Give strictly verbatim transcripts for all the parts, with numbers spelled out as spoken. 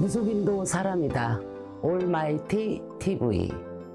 이수빈도 사람이다. 올마이티 티비.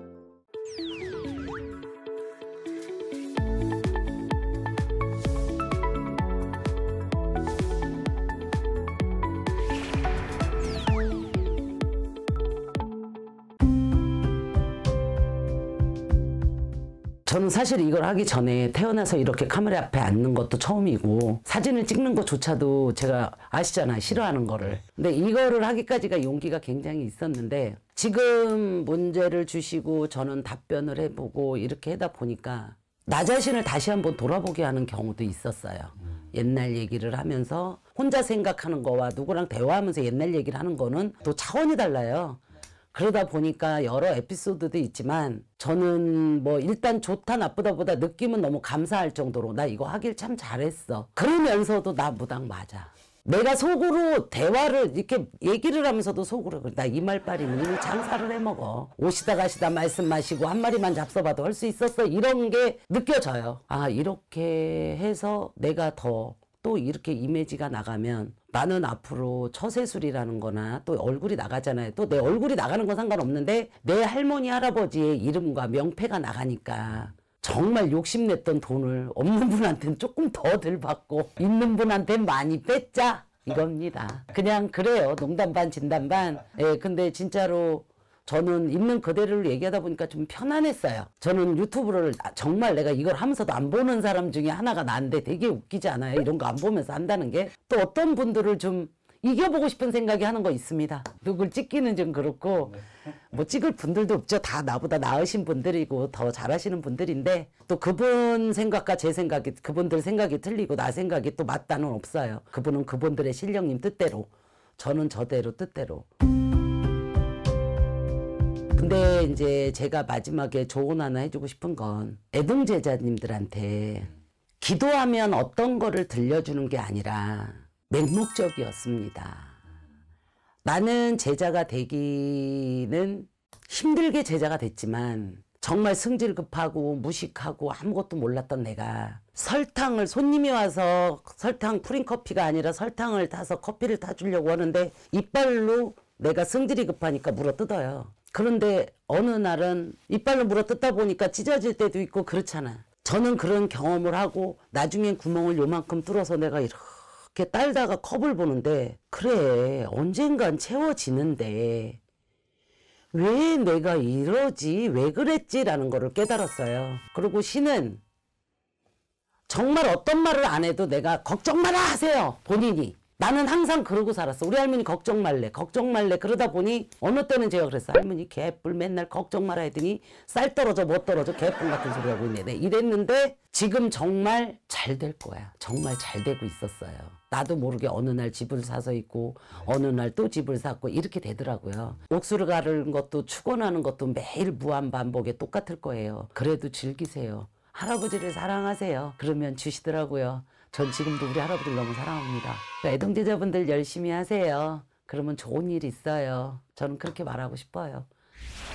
저는 사실 이걸 하기 전에 태어나서 이렇게 카메라 앞에 앉는 것도 처음이고 사진을 찍는 것조차도 제가 아시잖아요, 싫어하는 거를. 근데 이거를 하기까지가 용기가 굉장히 있었는데 지금 문제를 주시고 저는 답변을 해보고 이렇게 하다 보니까 나 자신을 다시 한번 돌아보게 하는 경우도 있었어요. 옛날 얘기를 하면서 혼자 생각하는 거와 누구랑 대화하면서 옛날 얘기를 하는 거는 또 차원이 달라요. 그러다 보니까 여러 에피소드도 있지만 저는 뭐 일단 좋다 나쁘다 보다 느낌은 너무 감사할 정도로 나 이거 하길 참 잘했어. 그러면서도 나 무당 맞아. 내가 속으로 대화를 이렇게 얘기를 하면서도 속으로 그래. 나 이 말빨이면 장사를 해먹어. 오시다 가시다 말씀 마시고 한 마리만 잡숴봐도 할 수 있었어. 이런 게 느껴져요. 아, 이렇게 해서 내가 더 또 이렇게 이미지가 나가면 나는 앞으로 처세술이라는 거나 또 얼굴이 나가잖아요. 또 내 얼굴이 나가는 건 상관없는데 내 할머니 할아버지의 이름과 명패가 나가니까 정말 욕심냈던 돈을 없는 분한테는 조금 더 덜 받고 있는 분한테는 많이 뺐자 이겁니다. 그냥 그래요. 농담 반 진담 반. 예, 근데 진짜로 저는 있는 그대로를 얘기하다 보니까 좀 편안했어요. 저는 유튜브를 정말 내가 이걸 하면서도 안 보는 사람 중에 하나가 나인데 되게 웃기지 않아요? 이런 거 안 보면서 한다는 게. 또 어떤 분들을 좀 이겨보고 싶은 생각이 하는 거 있습니다. 누굴 찍기는 좀 그렇고 뭐 찍을 분들도 없죠. 다 나보다 나으신 분들이고 더 잘하시는 분들인데 또 그분 생각과 제 생각이 그분들 생각이 틀리고 나 생각이 또 맞다는 없어요. 그분은 그분들의 실력님 뜻대로, 저는 저대로 뜻대로. 근데 이제 제가 마지막에 조언 하나 해주고 싶은 건 애동제자님들한테 기도하면 어떤 거를 들려주는 게 아니라 맹목적이었습니다. 나는 제자가 되기는 힘들게 제자가 됐지만 정말 승질급하고 무식하고 아무것도 몰랐던 내가 설탕을 손님이 와서 설탕 프린커피가 아니라 설탕을 타서 커피를 타주려고 하는데 이빨로 내가 승질이 급하니까 물어뜯어요. 그런데 어느 날은 이빨로 물어뜯다 보니까 찢어질 때도 있고 그렇잖아. 저는 그런 경험을 하고 나중엔 구멍을 요만큼 뚫어서 내가 이렇게 딸다가 컵을 보는데 그래 언젠간 채워지는데 왜 내가 이러지 왜 그랬지 라는 거를 깨달았어요. 그리고 신은 정말 어떤 말을 안 해도 내가 걱정 마라 하세요. 본인이. 나는 항상 그러고 살았어. 우리 할머니 걱정 말래 걱정 말래 그러다 보니 어느 때는 제가 그랬어. 할머니 개뿔 맨날 걱정 마라 했더니 쌀 떨어져 못 떨어져 개뿔 같은 소리 하고 있네. 네, 이랬는데 지금 정말 잘 될 거야. 정말 잘 되고 있었어요. 나도 모르게 어느 날 집을 사서 있고 어느 날 또 집을 샀고 이렇게 되더라고요. 옥수를 가르는 것도 축원하는 것도 매일 무한반복에 똑같을 거예요. 그래도 즐기세요. 할아버지를 사랑하세요. 그러면 주시더라고요. 전 지금도 우리 할아버지를 너무 사랑합니다. 애동제자분들 열심히 하세요. 그러면 좋은 일 있어요. 저는 그렇게 말하고 싶어요.